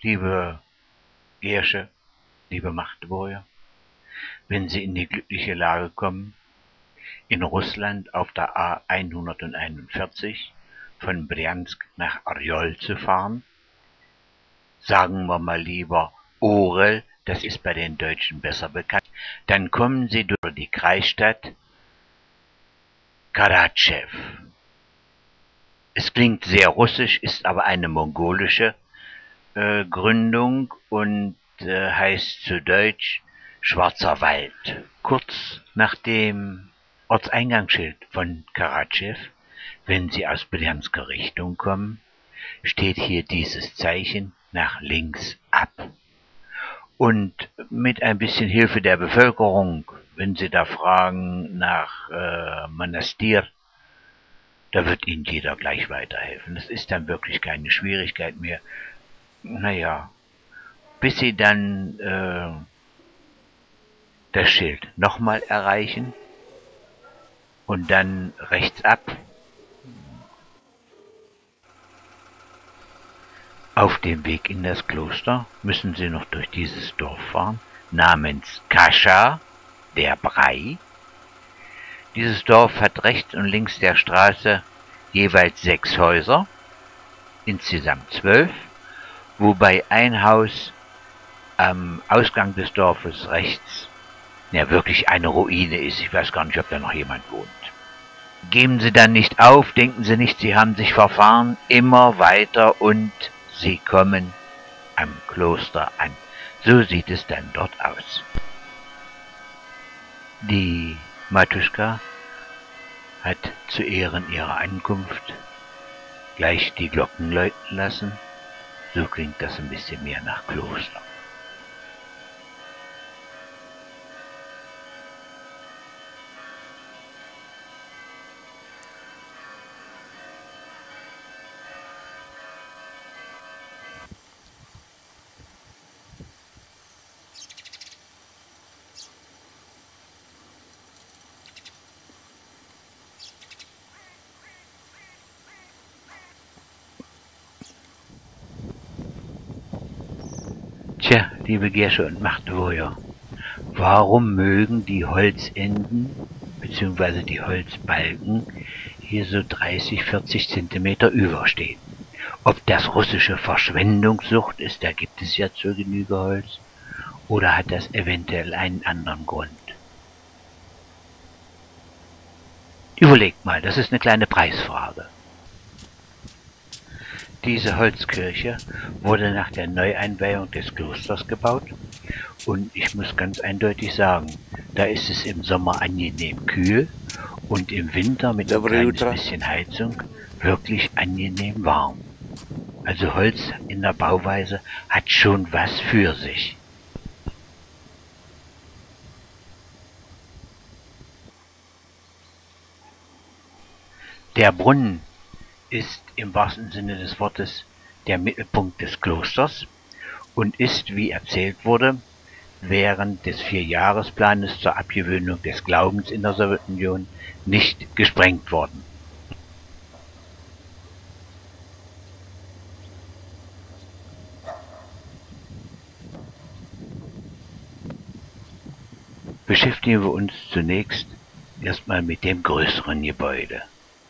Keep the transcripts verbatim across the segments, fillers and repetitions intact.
Liebe Gersche, liebe Magdeburger, wenn Sie in die glückliche Lage kommen, in Russland auf der A hunderteinundvierzig von Brjansk nach Orjol zu fahren, sagen wir mal lieber Orel, das ist bei den Deutschen besser bekannt, dann kommen Sie durch die Kreisstadt Karatschew. Es klingt sehr russisch, ist aber eine mongolische äh, Gründung und äh, heißt zu Deutsch Schwarzer Wald. Kurz nach dem Ortseingangsschild von Karatschew, wenn Sie aus Brjansker Richtung kommen, steht hier dieses Zeichen nach links ab. Und mit ein bisschen Hilfe der Bevölkerung, wenn Sie da fragen nach äh, Monastir, da wird Ihnen jeder gleich weiterhelfen. Das ist dann wirklich keine Schwierigkeit mehr. Naja, bis Sie dann äh, das Schild nochmal erreichen und dann rechts ab. Auf dem Weg in das Kloster müssen Sie noch durch dieses Dorf fahren, namens Kascha, der Brei. Dieses Dorf hat rechts und links der Straße jeweils sechs Häuser, insgesamt zwölf, wobei ein Haus am Ausgang des Dorfes rechts ja wirklich eine Ruine ist. Ich weiß gar nicht, ob da noch jemand wohnt. Geben Sie dann nicht auf, denken Sie nicht, Sie haben sich verfahren, immer weiter und Sie kommen am Kloster an. So sieht es dann dort aus. Die Matuschka hat zu Ehren ihrer Ankunft gleich die Glocken läuten lassen. So klingt das ein bisschen mehr nach Kloster. Tja, liebe Gersche und Magdeburger, warum mögen die Holzenden bzw. die Holzbalken hier so dreißig, vierzig Zentimeter überstehen? Ob das russische Verschwendungssucht ist, da gibt es ja zur Genüge Holz, oder hat das eventuell einen anderen Grund? Überlegt mal, das ist eine kleine Preisfrage. Diese Holzkirche wurde nach der Neueinweihung des Klosters gebaut und ich muss ganz eindeutig sagen, da ist es im Sommer angenehm kühl und im Winter mit einem kleines bisschen Heizung wirklich angenehm warm. Also Holz in der Bauweise hat schon was für sich. Der Brunnen ist im wahrsten Sinne des Wortes der Mittelpunkt des Klosters und ist, wie erzählt wurde, während des Vierjahresplanes zur Abgewöhnung des Glaubens in der Sowjetunion nicht gesprengt worden. Beschäftigen wir uns zunächst erstmal mit dem größeren Gebäude.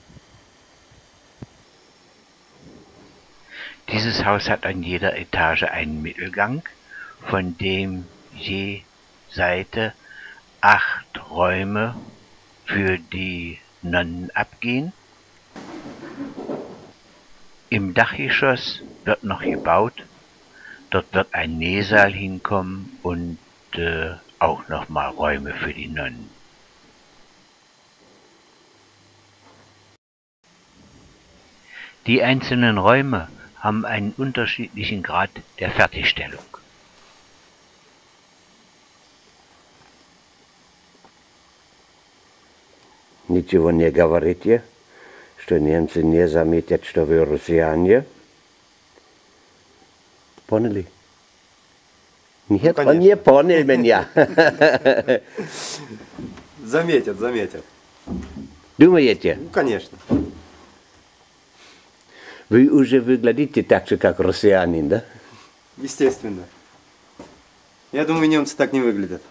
Dieses Haus hat an jeder Etage einen Mittelgang, von dem je Seite acht Räume für die Nonnen abgehen. Im Dachgeschoss wird noch gebaut, dort wird ein Nähsaal hinkommen und äh, auch nochmal Räume für die Nonnen. Die einzelnen Räume haben einen unterschiedlichen Grad der Fertigstellung. Ничего не говорите, что немцы не заметят, что вы россияне? Поняли? Нет, он не понял меня. Заметят, заметят. Думаете? Ну, конечно. Вы уже выглядите так же, как россиянин, да? Естественно. Я думаю, немцы так не выглядят.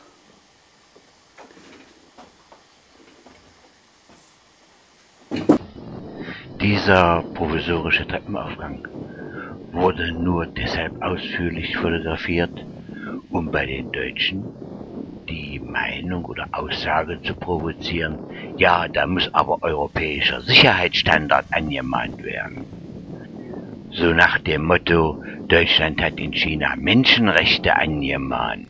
Dieser provisorische Treppenaufgang wurde nur deshalb ausführlich fotografiert, um bei den Deutschen die Meinung oder Aussage zu provozieren, ja, da muss aber europäischer Sicherheitsstandard angemahnt werden. So nach dem Motto, Deutschland hat in China Menschenrechte angemahnt.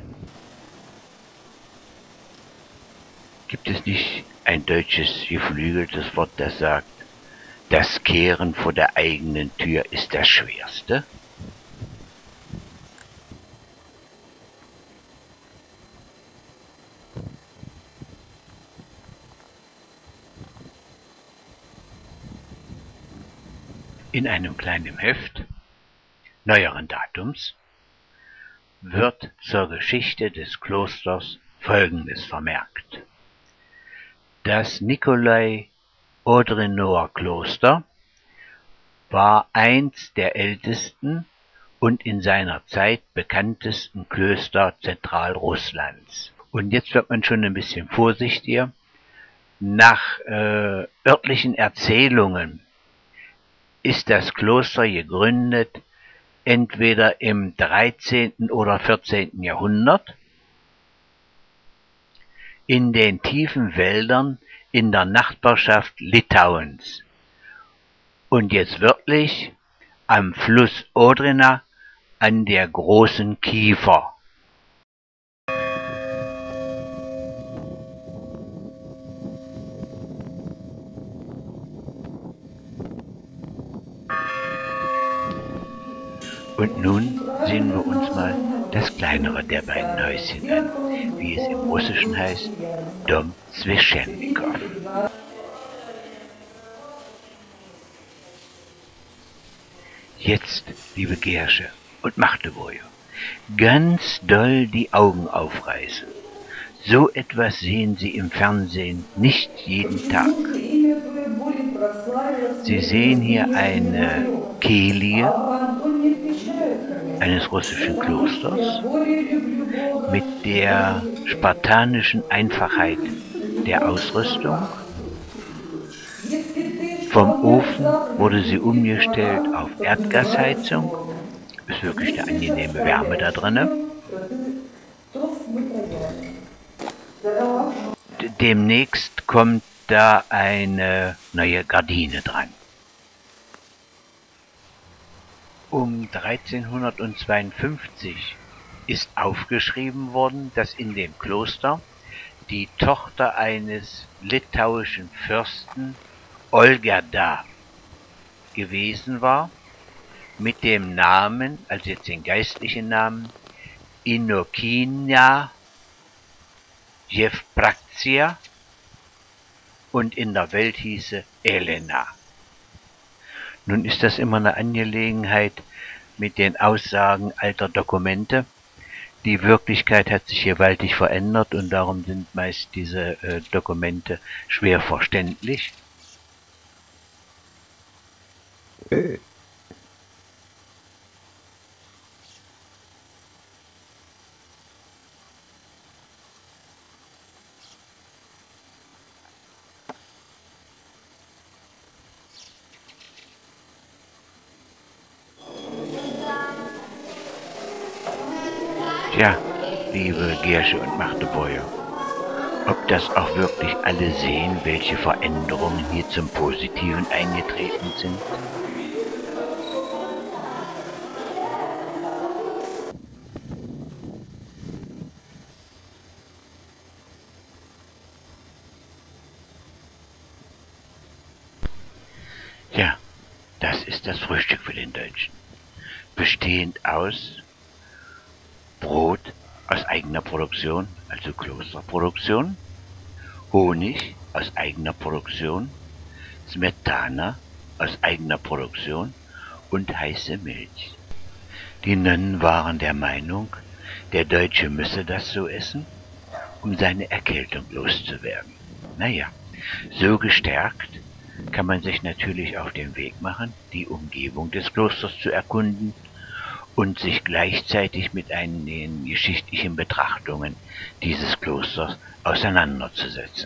Gibt es nicht ein deutsches geflügeltes Wort, das sagt, das Kehren vor der eigenen Tür ist das Schwerste? In einem kleinen Heft neueren Datums wird zur Geschichte des Klosters Folgendes vermerkt. Das Nikolai-Odrenower-Kloster war eins der ältesten und in seiner Zeit bekanntesten Klöster Zentralrusslands. Und jetzt wird man schon ein bisschen vorsichtiger. Nach äh, örtlichen Erzählungen ist das Kloster gegründet entweder im dreizehnten oder vierzehnten Jahrhundert in den tiefen Wäldern in der Nachbarschaft Litauens und jetzt wörtlich am Fluss Odrina an der großen Kiefer. Und nun sehen wir uns mal das kleinere der beiden Häuschen an, wie es im Russischen heißt, Dom Swetschenikow. Jetzt, liebe Gersche und Magdeburger, ganz doll die Augen aufreißen. So etwas sehen Sie im Fernsehen nicht jeden Tag. Sie sehen hier eine Kelie eines russischen Klosters mit der spartanischen Einfachheit der Ausrüstung. Vom Ofen wurde sie umgestellt auf Erdgasheizung. Ist wirklich eine angenehme Wärme da drin. Demnächst kommt da eine neue Gardine dran. Um dreizehnhundertzweiundfünfzig ist aufgeschrieben worden, dass in dem Kloster die Tochter eines litauischen Fürsten Olgerda gewesen war, mit dem Namen, also jetzt den geistlichen Namen, Inokina Jevpraktia und in der Welt hieße Elena. Nun ist das immer eine Angelegenheit mit den Aussagen alter Dokumente. Die Wirklichkeit hat sich gewaltig verändert und darum sind meist diese äh, Dokumente schwer verständlich. Äh. Tja, liebe Gersche und Magdeburger, ob das auch wirklich alle sehen, welche Veränderungen hier zum Positiven eingetreten sind? Ja, das ist das Frühstück für den Deutschen, bestehend aus Brot aus eigener Produktion, also Klosterproduktion, Honig aus eigener Produktion, Smetana aus eigener Produktion und heiße Milch. Die Nonnen waren der Meinung, der Deutsche müsse das so essen, um seine Erkältung loszuwerden. Naja, so gestärkt kann man sich natürlich auf den Weg machen, die Umgebung des Klosters zu erkunden und sich gleichzeitig mit den geschichtlichen Betrachtungen dieses Klosters auseinanderzusetzen.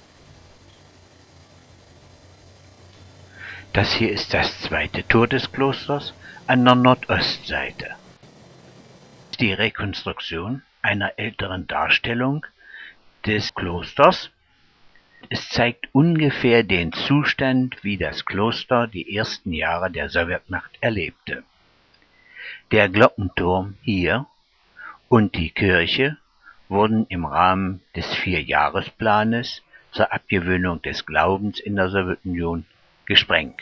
Das hier ist das zweite Tor des Klosters an der Nordostseite. Die Rekonstruktion einer älteren Darstellung des Klosters. Es zeigt ungefähr den Zustand, wie das Kloster die ersten Jahre der Sowjetmacht erlebte. Der Glockenturm hier und die Kirche wurden im Rahmen des Vierjahresplanes zur Abgewöhnung des Glaubens in der Sowjetunion gesprengt.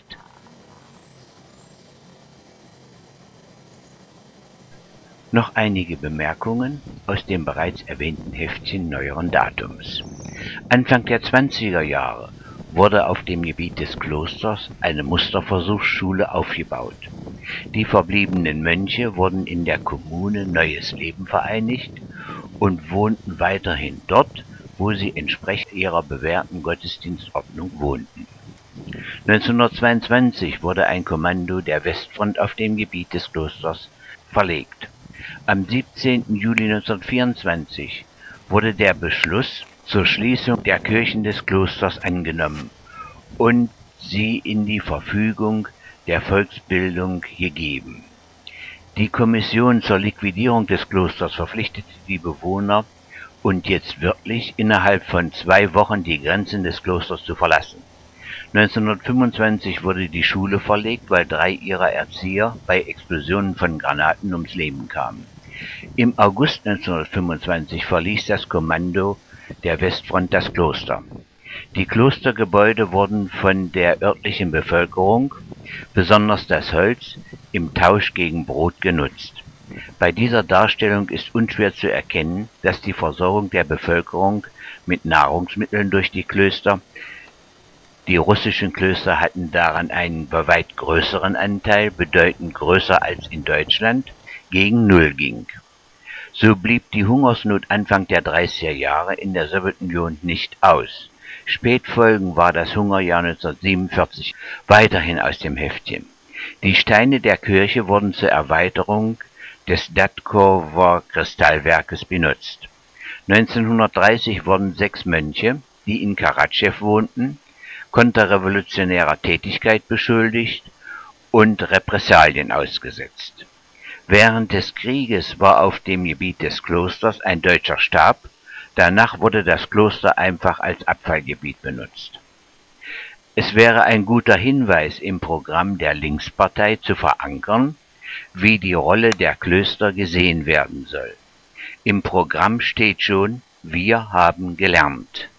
Noch einige Bemerkungen aus dem bereits erwähnten Heftchen neueren Datums. Anfang der zwanziger Jahre wurde auf dem Gebiet des Klosters eine Musterversuchsschule aufgebaut. Die verbliebenen Mönche wurden in der Kommune Neues Leben vereinigt und wohnten weiterhin dort, wo sie entsprechend ihrer bewährten Gottesdienstordnung wohnten. neunzehnhundertzweiundzwanzig wurde ein Kommando der Westfront auf dem Gebiet des Klosters verlegt. Am siebzehnten Juli neunzehnhundertvierundzwanzig wurde der Beschluss zur Schließung der Kirchen des Klosters angenommen und sie in die Verfügung der Volksbildung gegeben. Die Kommission zur Liquidierung des Klosters verpflichtete die Bewohner, und jetzt wirklich innerhalb von zwei Wochen die Grenzen des Klosters zu verlassen. neunzehnhundertfünfundzwanzig wurde die Schule verlegt, weil drei ihrer Erzieher bei Explosionen von Granaten ums Leben kamen. Im August neunzehnhundertfünfundzwanzig verließ das Kommando der Westfront das Kloster. Die Klostergebäude wurden von der örtlichen Bevölkerung, besonders das Holz, im Tausch gegen Brot genutzt. Bei dieser Darstellung ist unschwer zu erkennen, dass die Versorgung der Bevölkerung mit Nahrungsmitteln durch die Klöster, die russischen Klöster hatten daran einen bei weit größeren Anteil, bedeutend größer als in Deutschland, gegen Null ging. So blieb die Hungersnot Anfang der dreißiger Jahre in der Sowjetunion nicht aus. Spätfolgen war das Hungerjahr neunzehnhundertsiebenundvierzig weiterhin aus dem Heftchen. Die Steine der Kirche wurden zur Erweiterung des Datkower Kristallwerkes benutzt. neunzehnhundertdreißig wurden sechs Mönche, die in Karatschew wohnten, konterrevolutionärer Tätigkeit beschuldigt und Repressalien ausgesetzt. Während des Krieges war auf dem Gebiet des Klosters ein deutscher Stab, danach wurde das Kloster einfach als Abfallgebiet benutzt. Es wäre ein guter Hinweis im Programm der Linkspartei zu verankern, wie die Rolle der Klöster gesehen werden soll. Im Programm steht schon: Wir haben gelernt.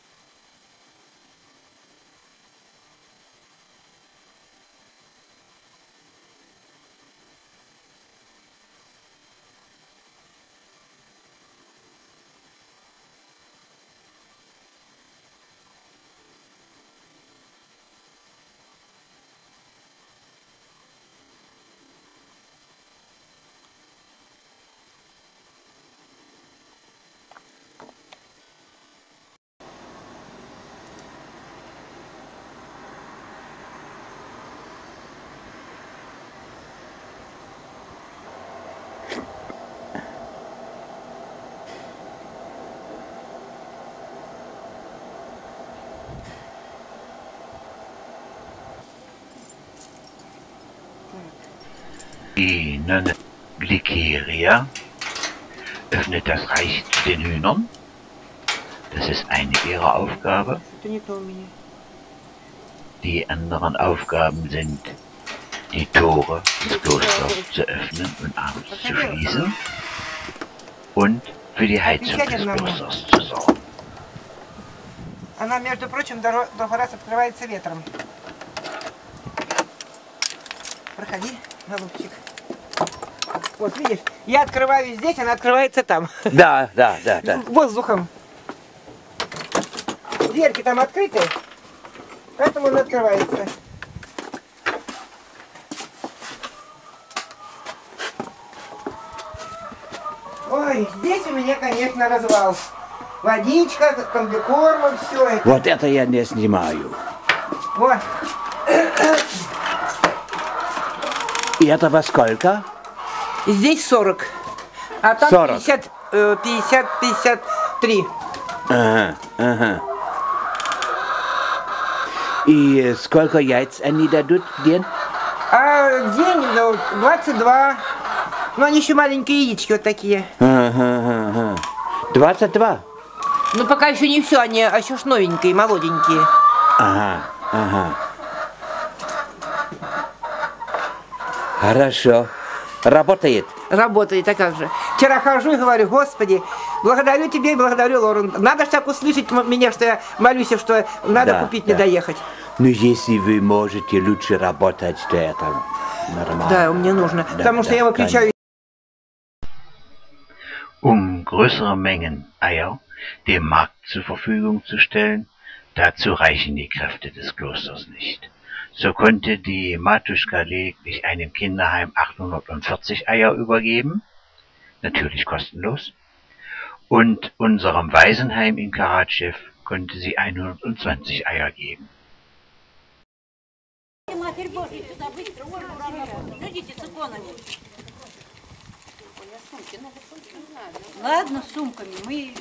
Die Nonne Glikeria öffnet das Reich zu den Hühnern. Das ist eine ihrer Aufgabe. Die anderen Aufgaben sind, die Tore des Klosters zu öffnen und abends zu schließen und für die Heizung des Klosters zu sorgen. Она, между прочим, другой раз открывается ветром. Проходи, голубчик. Вот видишь, я открываю здесь, она открывается там. Да, да, да, да. Воздухом. Дверки там открыты, поэтому он открывается. Ой, здесь у меня, конечно, развал. Водичка, комбикорм, все это. Вот это я не снимаю. Вот. И это во сколько? Здесь сорок. А там сорок. пятьдесят, пятьдесят, пятьдесят три. Ага, ага. И сколько яиц они дадут в день? А день ну, двадцать два. Ну, они еще маленькие яички вот такие. Ага, ага. двадцать два? Ну, пока еще не все, они еще ж новенькие, молоденькие. Ага, ага. Хорошо. Работает? Работает, а как же. Вчера хожу и говорю, Господи, благодарю тебя и благодарю Лору. Надо ж так услышать меня, что я молюсь, что надо Да, купить, да. не доехать. Ну, если вы можете лучше работать, то это нормально. Да, мне нужно. Да, Потому что да, я выключаю. Um größere Mengen Eier dem Markt zur Verfügung zu stellen, dazu reichen die Kräfte des Klosters nicht. So konnte die Matuschka lediglich einem Kinderheim achthundertvierzig Eier übergeben, natürlich kostenlos, und unserem Waisenheim in Karatschew konnte sie hundertzwanzig Eier geben. Ладно, с сумками. Мы...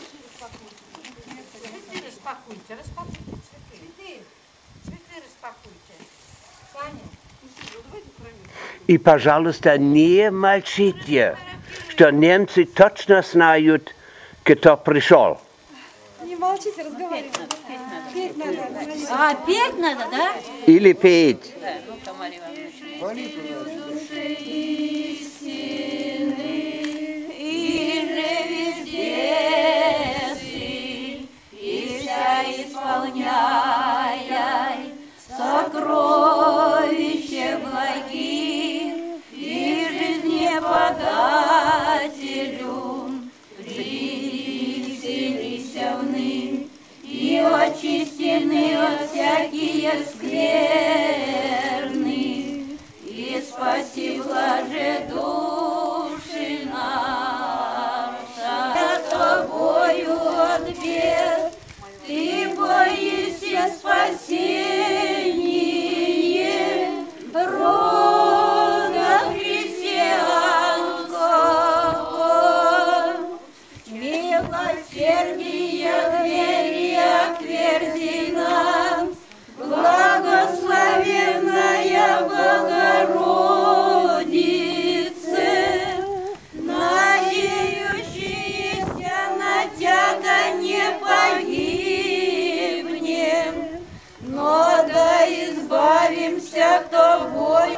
Распакуйте, распакуйте цветы. Цветы распакуйте. Саня. И, пожалуйста, не молчите, что немцы точно знают, кто пришел. Не молчите, разговаривайте. Петь надо. А, петь надо, да? Или петь. Исполняй сокровища благих и жизнеподателю, приселися вны и очистены от всякие скверны, и спаси блаже души наша. Я тобою от бед, ты боишься спасение, рода христианского. Милосердие двери отверзи нам, благословенная Богородице, надеющиеся на Тебя не погибнем, но да избавимся Тобою.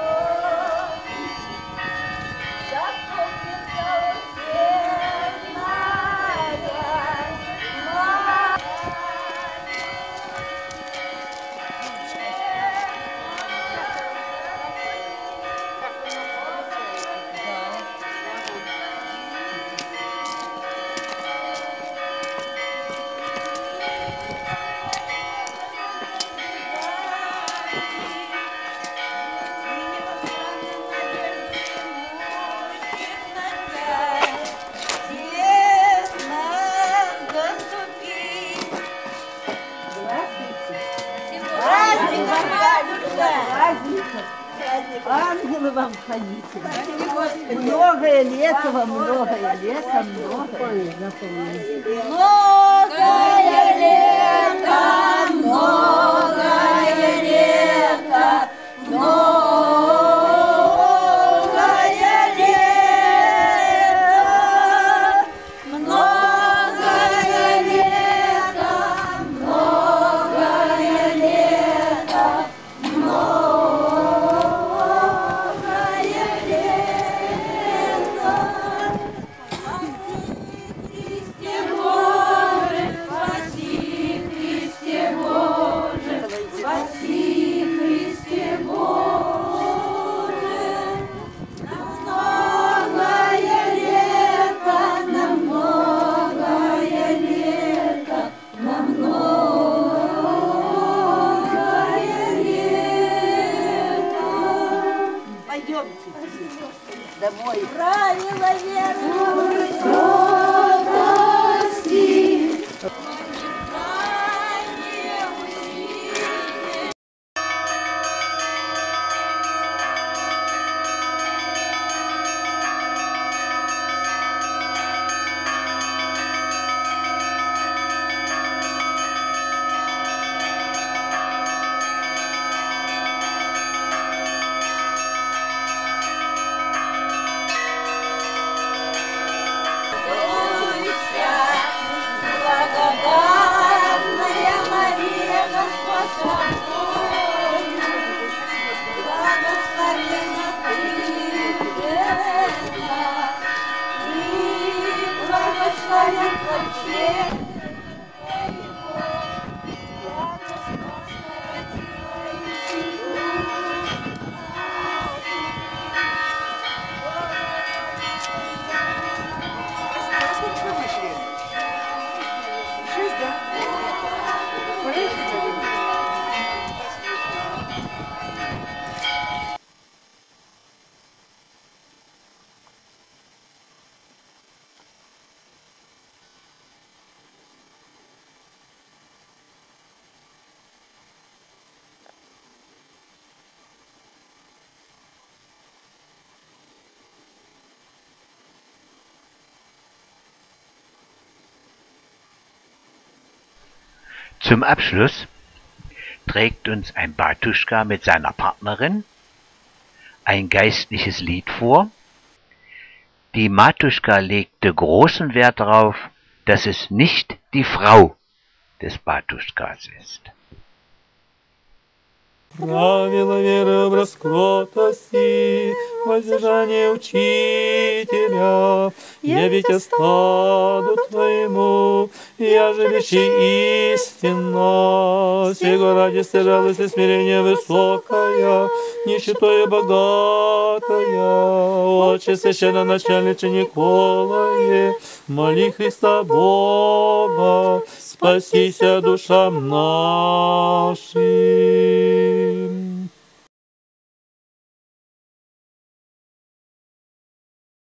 Ангелы вам хранители. Многое лето вам, многое лето, многое. Многое лето, многое лето, многое лето, многое лето, многое лето, Христе Боже, спаси, Христе Боже, Zum Abschluss trägt uns ein Batuschka mit seiner Partnerin ein geistliches Lied vor. Die Matuschka legte großen Wert darauf, dass es nicht die Frau des Batuschkas ist. Правила веры в раскротости, воздержание учителя, явите стаду твоему, я же речи истинна, сего ради стяжалось и смирение высокое, нищетою богатая, Отче священноначальниче Николае, моли Христа Бога, спасися душам нашим.